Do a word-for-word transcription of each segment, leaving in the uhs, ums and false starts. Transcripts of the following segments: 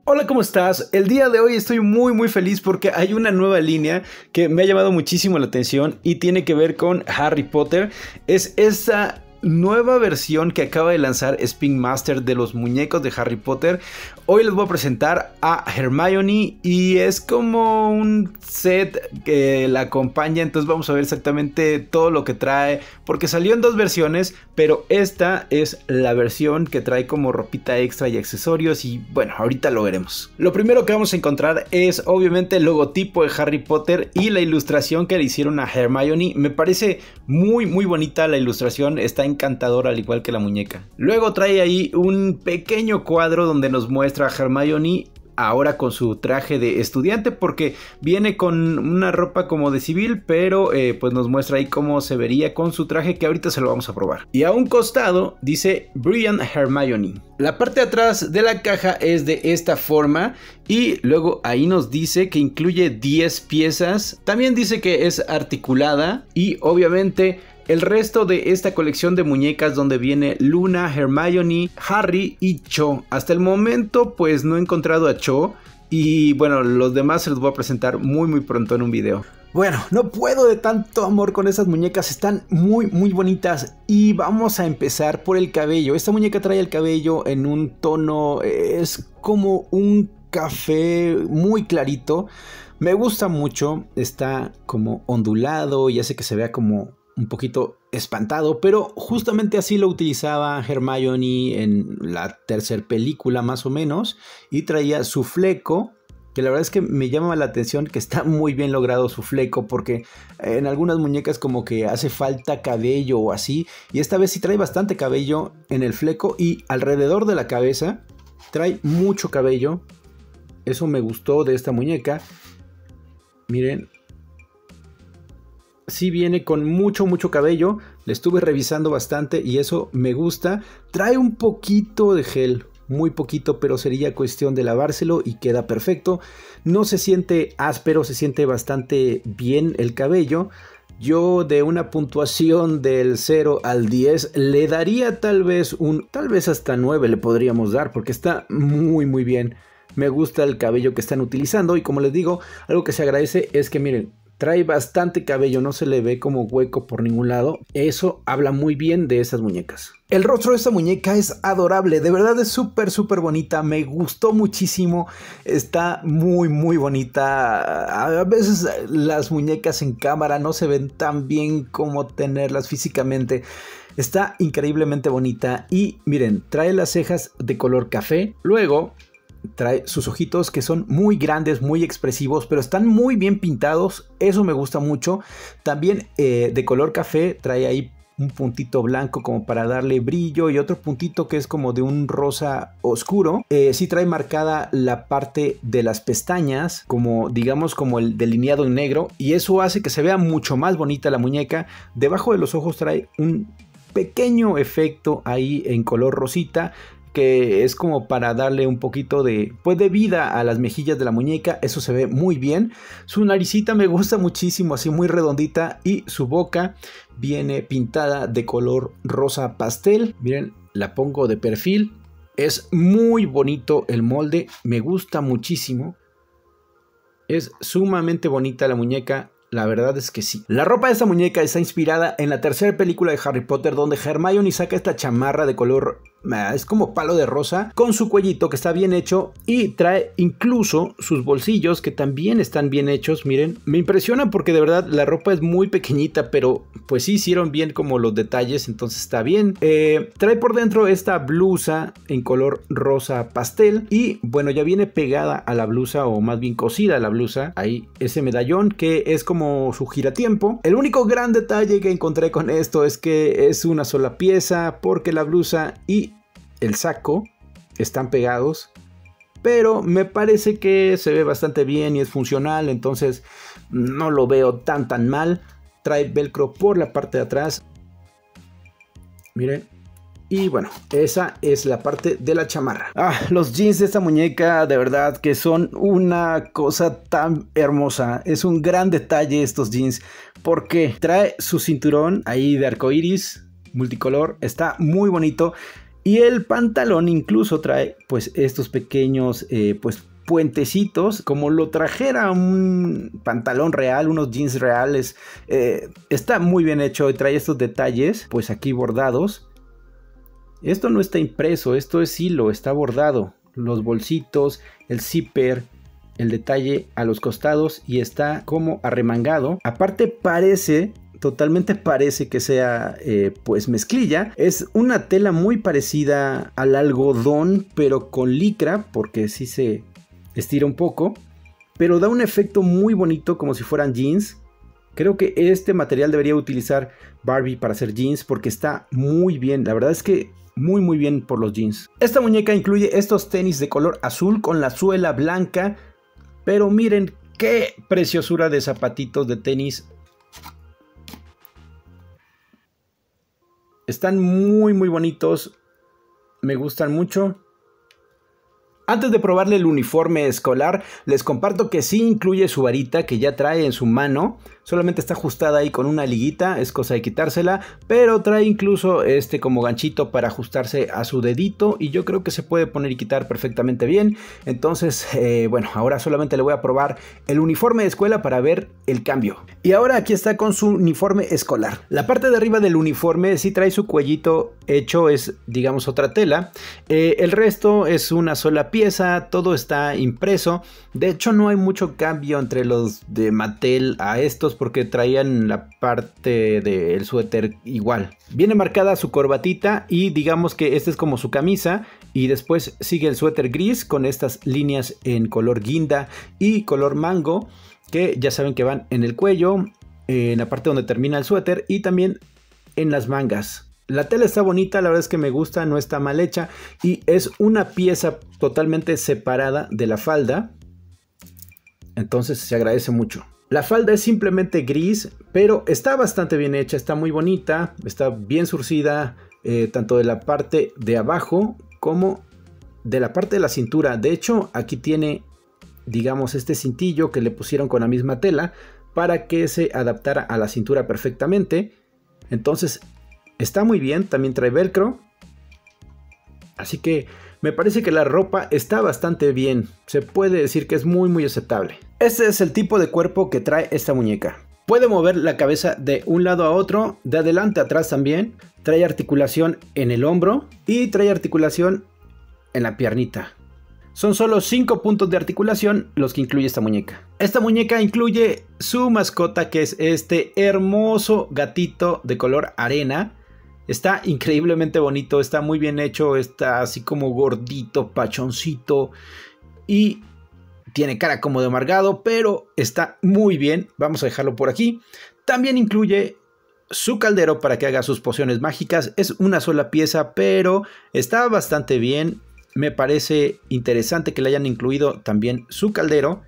Hola, ¿cómo estás? El día de hoy estoy muy muy feliz porque hay una nueva línea que me ha llamado muchísimo la atención y tiene que ver con Harry Potter. Es esa nueva versión que acaba de lanzar Spin Master de los muñecos de Harry Potter. Hoy les voy a presentar a Hermione y es como un set que la acompaña, entonces vamos a ver exactamente todo lo que trae, porque salió en dos versiones, pero esta es la versión que trae como ropita extra y accesorios y bueno, ahorita lo veremos. Lo primero que vamos a encontrar es obviamente el logotipo de Harry Potter y la ilustración que le hicieron a Hermione. Me parece muy muy bonita la ilustración, está encantadora al igual que la muñeca. Luego trae ahí un pequeño cuadro donde nos muestra a Hermione ahora con su traje de estudiante, porque viene con una ropa como de civil, pero eh, pues nos muestra ahí cómo se vería con su traje, que ahorita se lo vamos a probar. Y a un costado dice Brilliant Hermione. La parte de atrás de la caja es de esta forma y luego ahí nos dice que incluye diez piezas. También dice que es articulada y obviamente el resto de esta colección de muñecas donde viene Luna, Hermione, Harry y Cho. Hasta el momento pues no he encontrado a Cho y bueno, los demás se los voy a presentar muy muy pronto en un video. Bueno, no puedo de tanto amor con esas muñecas, están muy muy bonitas y vamos a empezar por el cabello. Esta muñeca trae el cabello en un tono, es como un café muy clarito. Me gusta mucho, está como ondulado y hace que se vea como un poquito espantado, pero justamente así lo utilizaba Hermione en la tercera película más o menos, y traía su fleco, que la verdad es que me llama la atención que está muy bien logrado su fleco, porque en algunas muñecas como que hace falta cabello o así, y esta vez sí trae bastante cabello en el fleco y alrededor de la cabeza trae mucho cabello. Eso me gustó de esta muñeca. Miren, sí viene con mucho mucho cabello, le estuve revisando bastante y eso me gusta. Trae un poquito de gel, muy poquito, pero sería cuestión de lavárselo y queda perfecto. No se siente áspero, se siente bastante bien el cabello. Yo de una puntuación del cero al diez le daría tal vez un, tal vez hasta nueve le podríamos dar, porque está muy muy bien. Me gusta el cabello que están utilizando y como les digo, algo que se agradece es que miren, trae bastante cabello, no se le ve como hueco por ningún lado. Eso habla muy bien de estas muñecas. El rostro de esta muñeca es adorable, de verdad es súper súper bonita, me gustó muchísimo, está muy muy bonita. A veces las muñecas en cámara no se ven tan bien como tenerlas físicamente. Está increíblemente bonita y miren, trae las cejas de color café, luego trae sus ojitos que son muy grandes, muy expresivos, pero están muy bien pintados, eso me gusta mucho. También eh, de color café, trae ahí un puntito blanco como para darle brillo y otro puntito que es como de un rosa oscuro. Eh, sí trae marcada la parte de las pestañas, como digamos como el delineado en negro, y eso hace que se vea mucho más bonita la muñeca. Debajo de los ojos trae un pequeño efecto ahí en color rosita, que es como para darle un poquito de, pues de vida a las mejillas de la muñeca. Eso se ve muy bien. Su naricita me gusta muchísimo, así muy redondita, y su boca viene pintada de color rosa pastel. Miren, la pongo de perfil. Es muy bonito el molde, me gusta muchísimo. Es sumamente bonita la muñeca. La verdad es que sí. La ropa de esta muñeca está inspirada en la tercera película de Harry Potter, donde Hermione saca esta chamarra de color, es como palo de rosa, con su cuellito que está bien hecho y trae incluso sus bolsillos que también están bien hechos. Miren, me impresiona porque de verdad la ropa es muy pequeñita, pero pues sí hicieron bien como los detalles, entonces está bien. Eh, trae por dentro esta blusa en color rosa pastel y bueno, ya viene pegada a la blusa, o más bien cosida a la blusa, ahí ese medallón que es como como su giratiempo. El único gran detalle que encontré con esto es que es una sola pieza, porque la blusa y el saco están pegados, pero me parece que se ve bastante bien y es funcional, entonces no lo veo tan tan mal. Trae velcro por la parte de atrás, miren. Y bueno, esa es la parte de la chamarra. Ah, los jeans de esta muñeca de verdad que son una cosa tan hermosa. Es un gran detalle estos jeans, porque trae su cinturón ahí de arcoiris multicolor. Está muy bonito. Y el pantalón incluso trae pues estos pequeños eh, pues puentecitos, como lo trajera un pantalón real, unos jeans reales. Eh, está muy bien hecho y trae estos detalles pues aquí bordados. Esto no está impreso, esto es hilo, está bordado. Los bolsitos, el zipper, el detalle a los costados y está como arremangado. Aparte parece, totalmente parece que sea eh, pues mezclilla. Es una tela muy parecida al algodón, pero con licra, porque sí se estira un poco. Pero da un efecto muy bonito como si fueran jeans. Creo que este material debería utilizar Barbie para hacer jeans porque está muy bien. La verdad es que muy muy bien por los jeans. Esta muñeca incluye estos tenis de color azul con la suela blanca. Pero miren qué preciosura de zapatitos de tenis. Están muy muy bonitos. Me gustan mucho. Antes de probarle el uniforme escolar, les comparto que sí incluye su varita que ya trae en su mano. Solamente está ajustada ahí con una liguita, es cosa de quitársela, pero trae incluso este como ganchito para ajustarse a su dedito y yo creo que se puede poner y quitar perfectamente bien. Entonces, eh, bueno, ahora solamente le voy a probar el uniforme de escuela para ver el cambio. Y ahora aquí está con su uniforme escolar. La parte de arriba del uniforme sí trae su cuellito hecho, es digamos otra tela. Eh, el resto es una sola pieza, todo está impreso. De hecho no hay mucho cambio entre los de Mattel a estos, porque traían la parte del suéter igual. Viene marcada su corbatita y digamos que esta es como su camisa y después sigue el suéter gris con estas líneas en color guinda y color mango que ya saben que van en el cuello, en la parte donde termina el suéter y también en las mangas. La tela está bonita, la verdad es que me gusta, no está mal hecha y es una pieza totalmente separada de la falda, entonces se agradece mucho. La falda es simplemente gris, pero está bastante bien hecha, está muy bonita, está bien surcida, eh, tanto de la parte de abajo como de la parte de la cintura. De hecho, aquí tiene, digamos, este cintillo que le pusieron con la misma tela para que se adaptara a la cintura perfectamente. Entonces, está muy bien, también trae velcro. Así que me parece que la ropa está bastante bien, se puede decir que es muy muy aceptable. Este es el tipo de cuerpo que trae esta muñeca. Puede mover la cabeza de un lado a otro, de adelante a atrás también. Trae articulación en el hombro y trae articulación en la piernita. Son solo cinco puntos de articulación los que incluye esta muñeca. Esta muñeca incluye su mascota, que es este hermoso gatito de color arena. Está increíblemente bonito, está muy bien hecho, está así como gordito, pachoncito y tiene cara como de amargado, pero está muy bien. Vamos a dejarlo por aquí. También incluye su caldero para que haga sus pociones mágicas. Es una sola pieza, pero está bastante bien. Me parece interesante que le hayan incluido también su caldero.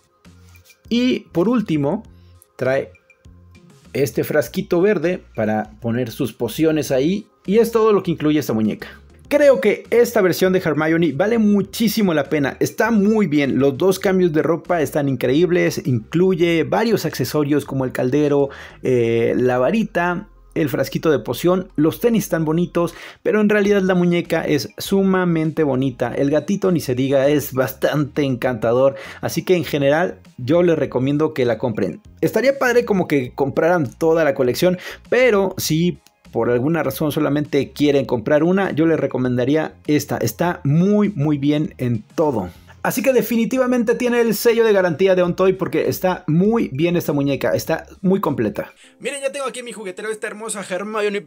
Y por último, trae este frasquito verde para poner sus pociones ahí. Y es todo lo que incluye esta muñeca. Creo que esta versión de Hermione vale muchísimo la pena, está muy bien, los dos cambios de ropa están increíbles, incluye varios accesorios como el caldero, eh, la varita, el frasquito de poción, los tenis están bonitos, pero en realidad la muñeca es sumamente bonita, el gatito ni se diga, es bastante encantador, así que en general yo les recomiendo que la compren. Estaría padre como que compraran toda la colección, pero si por alguna razón solamente quieren comprar una, yo les recomendaría esta. Está muy muy bien en todo. Así que definitivamente tiene el sello de garantía de On Toy porque está muy bien esta muñeca. Está muy completa. Miren, ya tengo aquí en mi juguetero esta hermosa Hermione.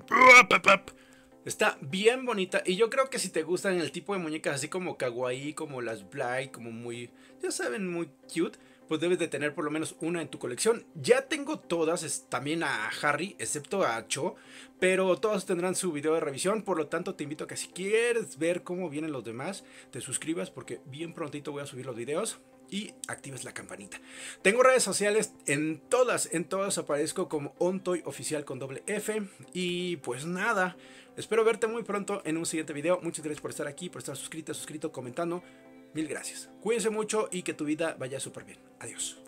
Está bien bonita y yo creo que si te gustan el tipo de muñecas así como kawaii, como las Blythe, como muy, ya saben, muy cute, pues debes de tener por lo menos una en tu colección. Ya tengo todas, es, también a Harry, excepto a Cho, pero todas tendrán su video de revisión, por lo tanto te invito a que si quieres ver cómo vienen los demás, te suscribas porque bien prontito voy a subir los videos y actives la campanita. Tengo redes sociales, en todas, en todas aparezco como On Toy Oficial con doble F y pues nada, espero verte muy pronto en un siguiente video. Muchas gracias por estar aquí, por estar suscrito, suscrito, comentando. Mil gracias. Cuídense mucho y que tu vida vaya súper bien. Adiós.